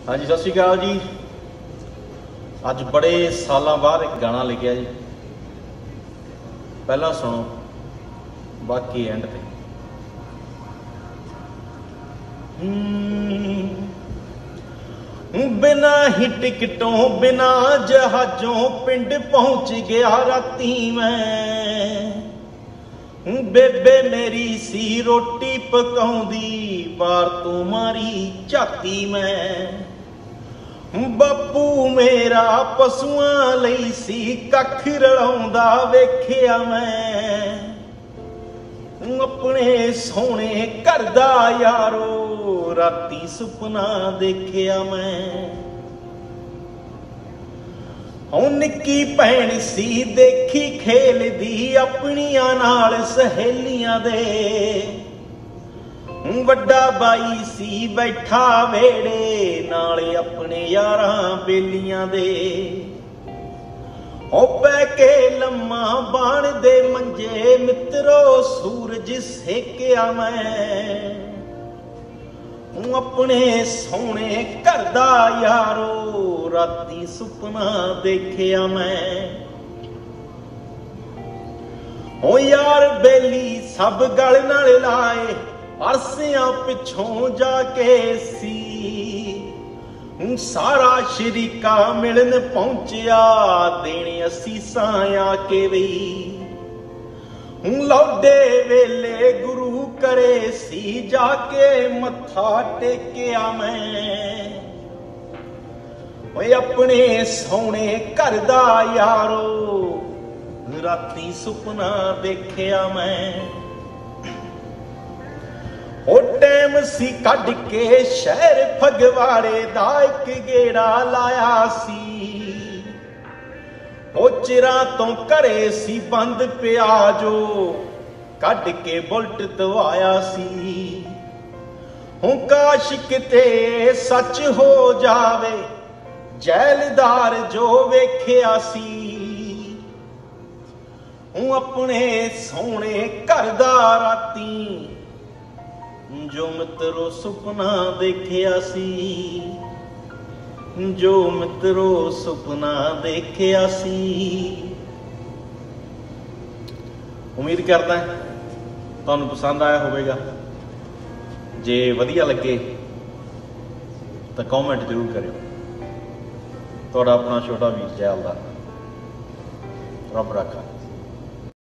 हाँ जी, सत श्री अकाल जी। अज बड़े साल बाद एक गाना लिखिया जी, पहला सुनो बाकी एंड पे। बिना ही टिकटों बिना जहाजों पिंड पहुंच गया राती मैं। बेबे मेरी सी रोटी पकाउंदी बार तू मारी झाती मैं। बापू मेरा पशुआं लई सी कख रलाउंदा वेखिया मैं। अपने सोने घर दा यारो राती सुपना देखिया मैं। निक्की भैन सी देखी खेलदी अपनियां नाल सहेलियां दे। वड्डा बाई सी बैठा वेड़े नाले अपने यारां बेलियां दे। पै के लम्मा बाण दे मंजे मित्रो सूरज सेकिया मैं। अपने सोने घर दा यारो राती सुपना देखिया मैं। ओ यार बेली सब गल नाल लाए अरसियां पिछों जाके सी। सारा शरीका मिलन पहुंचिया देने असीसां आके वही। लौडे वेले गुरु करे सी जाके मत्था टेकिया मैं। अपने सोने घर दा यारो राती सुपना देखिया मैं। ओ टैम सी कढ़ के शहर फगवाड़े दा एक गेड़ा लाया सी। ओ चिरा तो घरे सी बंद पिया जो कढ़ के बुलट दवाया सी। हूं काश किते सच हो जावे जैलदार जो वेखिया सी। हूं अपने सोने घर दा राती जो मित्रो सुपना देखिया सी। जो मित्रो सुपना देखिया सी। उम्मीद करदा तुहानूं पसंद आया होवेगा। जे वधिया लगे तो कॉमेंट जरूर करियो। तुहाडा अपना छोटा वीर जैल दा। रब राखा।